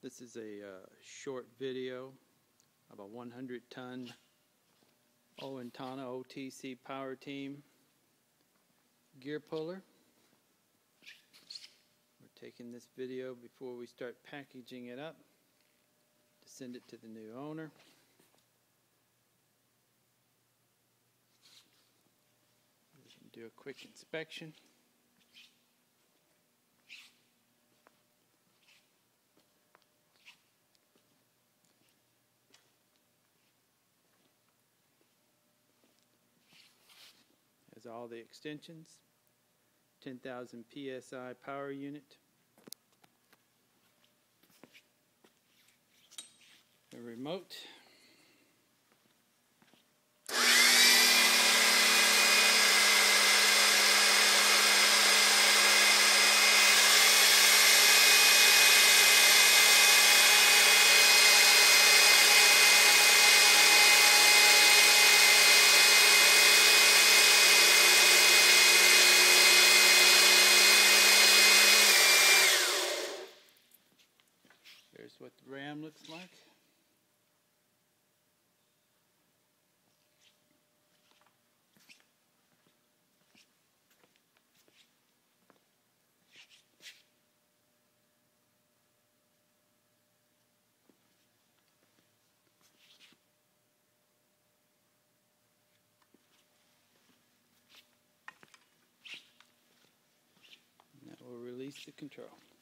This is a short video of a 100-ton Owatonna OTC Power Team gear puller. We're taking this video before we start packaging it up to send it to the new owner. We can do a quick inspection. Has all the extensions, 10,000 PSI power unit, a remote, there's what the ram looks like. And that will release the control.